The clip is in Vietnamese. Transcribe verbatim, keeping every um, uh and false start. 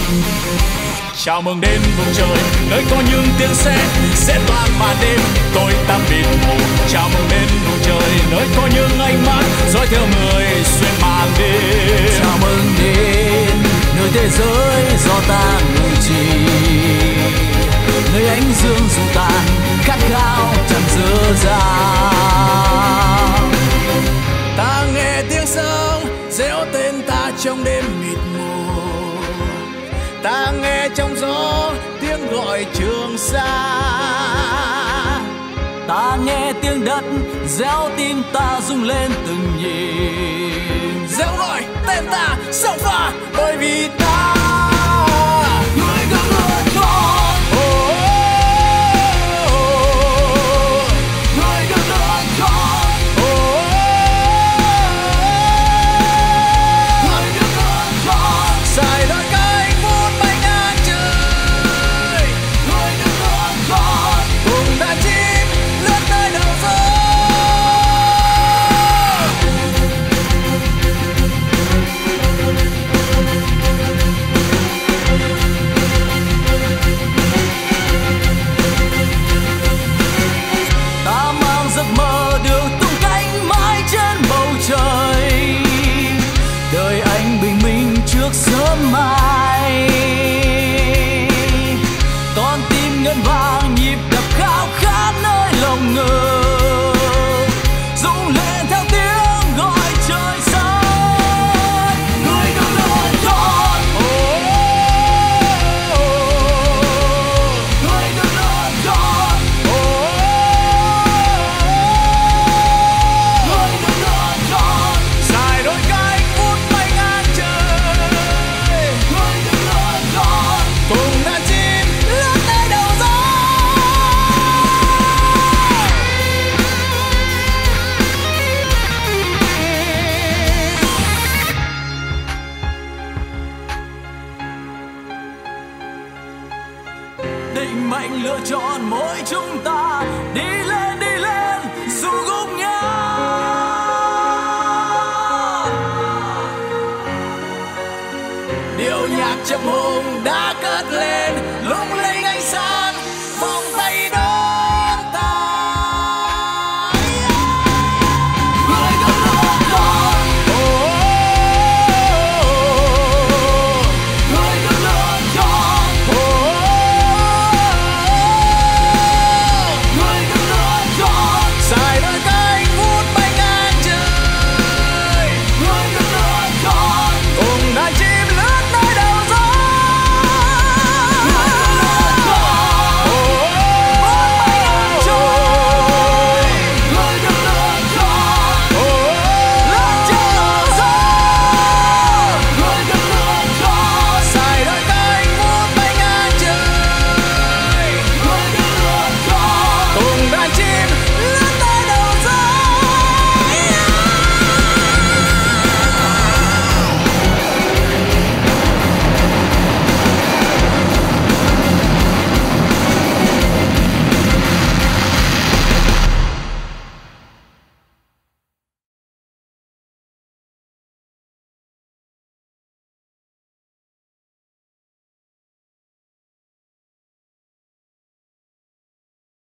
Chào mừng đến vùng trời nơi có những tiếng xe sẽ toan màn đêm tôi tạm biệt mù. Chào mừng đến vùng trời nơi có những ánh mắt dõi theo người xuyên màn đêm. Chào mừng đến nơi thế giới do ta ngự trị, nơi ánh dương dù tàn khát khao chẳng dở dang. Ta nghe tiếng sông réo tên ta trong đêm mịt mù, ta nghe trong gió tiếng gọi Trường Sa. Ta nghe tiếng đất réo tim ta rung lên từng nhịp, réo gọi tên ta sông pha bởi vì ta người gần luôn con. Người gần luôn con. Người gần luôn con. Dài đôi cánh vút bay ngang trời. Người gần luôn con. Cùng đàn chim lướt nơi đầu gió. Ta mang giấc mơ được tung cánh mãi trên bầu trời, đời anh bình minh trước sớm mai. Con tim ngân vang nhịp đập khao khát nơi lòng ngờ, rung lên theo tiếng gọi trời xanh. Người gần luôn con. Người gần luôn con. Người gần luôn con. Dài đôi cánh vút bay ngang trời. Người gần luôn con. Cùng đàn chim lướt nơi đầu gió. Định mệnh lựa chọn mỗi chúng ta đi lên đi lên dù gục ngã. Điệu nhạc chậm hùng đã